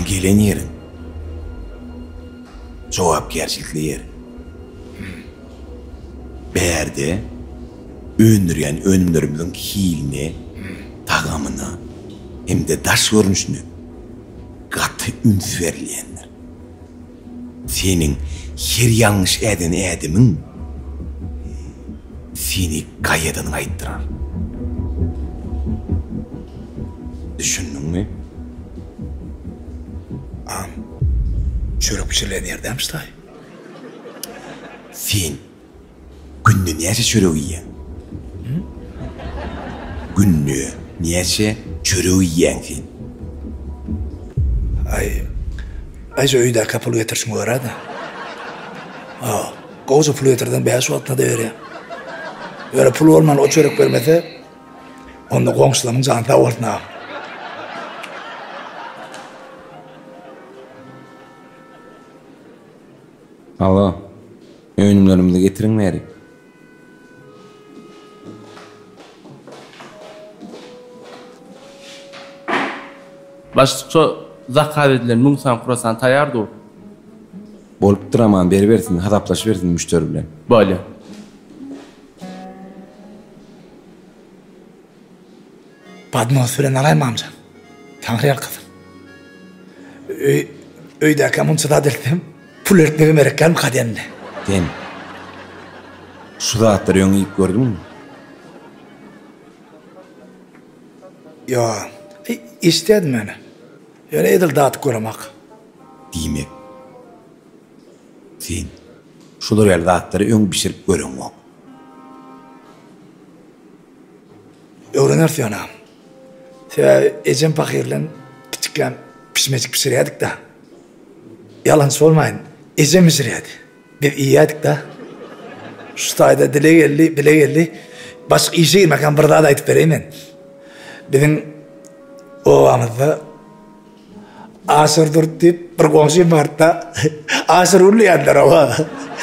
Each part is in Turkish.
gelen yerin jogapkärçilikli yer. Berde öndürýän önümlerimizin hilini, tagamyny, hemde daş görünüşünü gaty üns berilýändir. Senin her yanlış eden edimiň seni gaýadan aýtdyrar. Düşündüňmi? Çörek pişirilen yerden mi stay? Sen günde näçe çörek yiýen? Günde näçe çörek yiýen sen? Ayşe öýde kapılı getirsin öğredi. Gozu pulu getirden 5 wattına da verýär. Öyle pulu olman o çörek vermese, onda goňşulamyň janyna ortuna. Alo, önümlerimizi getirin meri. Başlıkça zakat edilen mungsan kurasan tayardır. Bolup duraman beri versin, hadaplaş versin müşteri bilen. Böyle. Atmosferen alayım amca. Tanrıyal kızım. Öýde kamunçada derdim. Pul ertmege merekkel mi kadenine? Den. Şu dağıtları yöngüyüp gördün mü? Ya, istedim beni. Öyle edil dağıtıp göremek. Diýmek. Sen şular ýer dağıtları öň pişirip görün o. Öğrenirsin anam. Sen ecem pakirlen küçükken pişmecik pişiriyorduk da. Yalan sormayın. Ecem pişiriyordu. Biz iyiydik da. Şu tayda dile geldi. Başka işe girmeken bir daha da aytıp vereyim ben. Bizim ovamızda asır durt deyip bir komşum vardı da asır uluyanlar ama.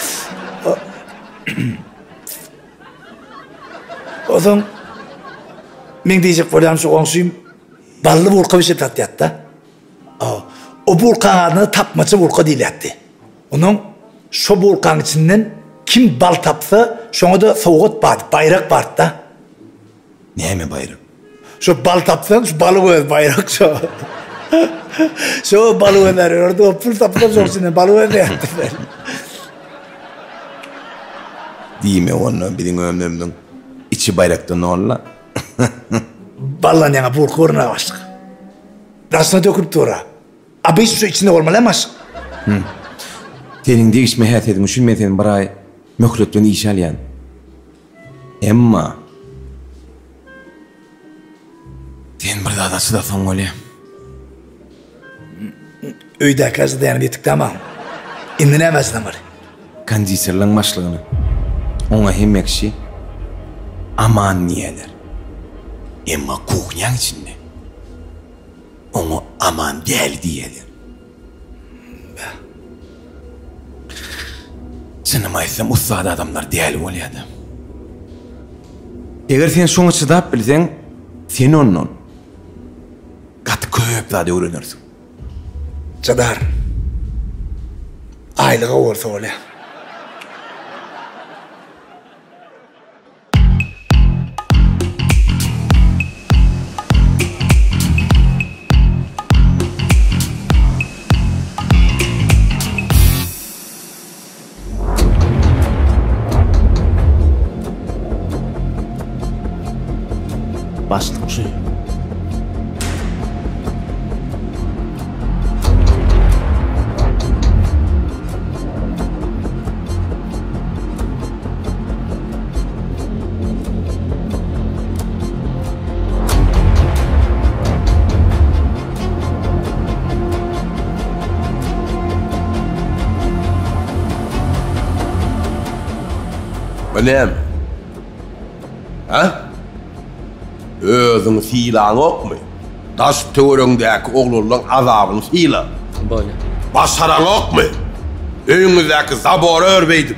O zaman men diyecek bolam şu komşum ballı burka bir şey tatlıyattı da. O burkan adını tapmaçı burka değildi. Onun şu burkan içinden kim bal tapsa şonu da soğut vardı, bayrak vardı da. Ne mi bayrak? Şu bal tapsan şu balı koyar bayrak şu. Şu balı koyar orada o pul tapsan şu içinden balı koyar yaptı ben. Diyme onu bilin ömrümdün içi bayrakta ne olla? Ballan yana burka oruna başlık. Rasına döküp dura. Abi hiç su içinde olmalamaz. Senin değişme hayat edin, üşünmeden baray möhletlen iş alyan. Emma sen bir daha da sıdafan öyle. Öýde kazı dayanıp yetik tamam. İndi nämesin var? Kandisirlanmaşlığını ona hemmekşi aman niyeler. Emma kuhnyan içinde onu aman değil diyeler. Senem aýtsam ussada adamlar değil bolýady. Eger sen şoňa çydap bilseň, sen ondan gaty köp zady öwrenirsiň. Çadar. Aylığa olsa öyle. Başlıkçı. Önem. Ha? Özün silan okmu? Taş töweründäki oglaryň azabyny sila. Böyle. Başaran okmu? Öňüňizdäki zabora örbeydim.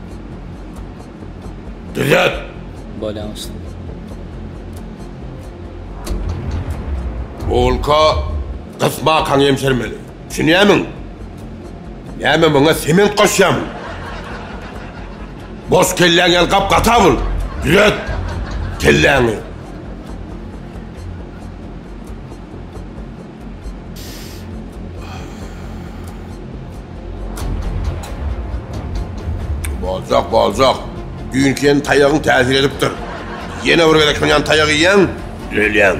Düzet. Böyle anlaşıldı. Olka kısma kan yemşermeli. Düşünüyorsun? Hemen bana sement koşacağım. Boz kelleğini el kap kata bul. Üret kelleğini. Bolacak. Düğünken tayağın təsir edipdir. Yine bir gerek şunyan tayağı yiyen, öleyen.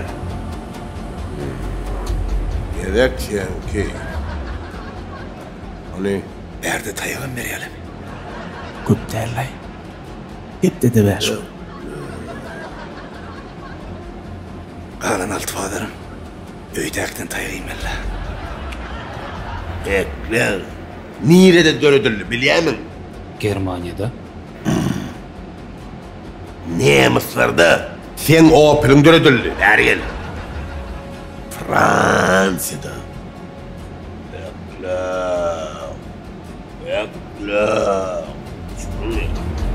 Gerek ki. Hani? Berdi tayağın verelim. Köp derlay. Hep dedi ver. Kalan altı fadarım. Öydekten tayağıyım elle. Bekle. Nerede dörüdüllü biliyor musun? Germanya'da. Nemislarda. Sen Opel'in dörüdüllü. Ergel. Fransa'da. Bekle. Şunu.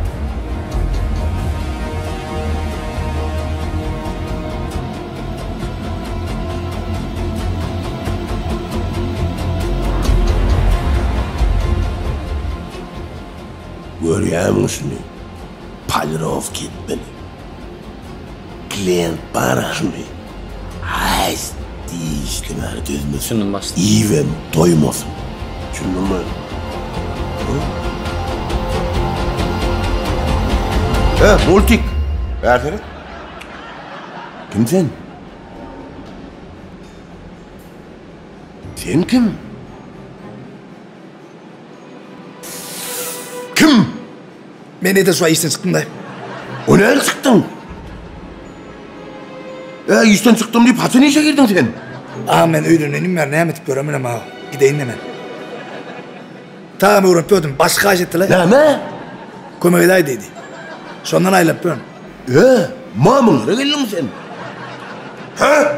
Görüyor musun? Palirov gitmeli. Klient barışmı. Hayst dişlimer düzmüsün. Şunun başında. İven doymasın. Şunu mu? Multik. Versene. Kim sen? Sen kim? Kim? Beni de şu işten çıktım da. O nereden çıktın? İşten çıktım deyip hatun işe girdin sen. Ben öğrenenim var, ne yapıp göremem ama. Gideyim hemen. Tamam öğrenip başka iş ettiler. Ne? Kömek edey dedi. Sondan ayrılıp ben. Mamınlara geldin sen. Ha?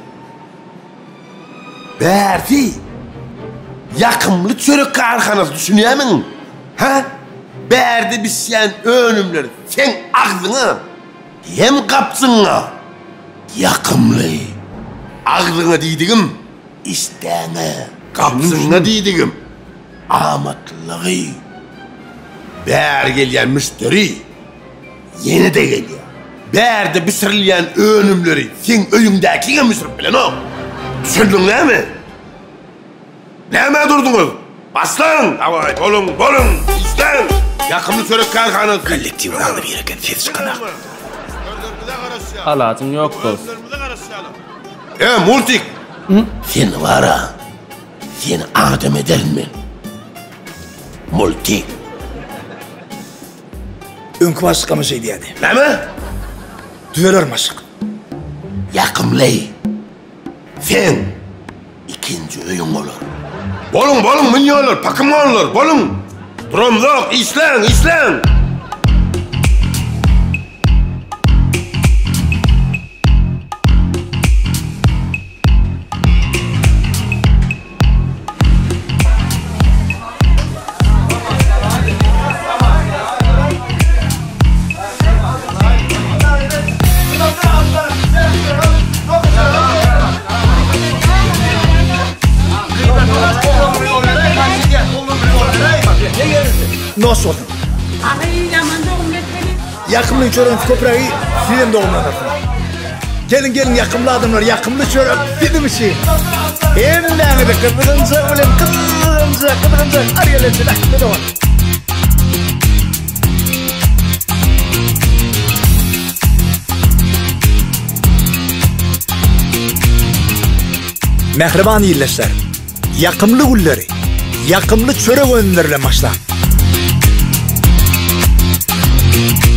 Berdi. Yakımlı çörek karhanası düşünüyor musun? Ha? Berdi biz sen önümleri. Sen ağzına hem kapsına. Yakımlı. Ağzına dediğim isteme. Kapsına dediğim amatlığı. Ber gelen müşteri yeni de geliyor. Berdi pişirilen önümleri sen öyündekine müşterip bilen o. Düşündün değil mi? Neme durdunuz? Baslan! Davay, bolun! İşten! Yakımlı çörek karhanası. Kollektivi alıp yerken ses çıkanak. Halatın yok dost. Multik! Sen var ha, seni adam ederim ben. Multik! Önkü başlık ama şey diyedi. Ne mi? Düveler başlık. Yakımlı. Sen ikinci öyün olur. Bolun, minyon olur, pakım olur, bolun. Durum yok, işlen. Nasıl oldu? Yakımlı çörek köprüyü sizin doğumlanırsın. Gelin yakımlı adamlar, yakımlı çörek bizim işi. Hem de kıpırınca ulan kıpırınca arayalım yakımlı doğum. Mehriban iyilleşler, yakımlı gülleri, yakımlı çörek önlerle başla.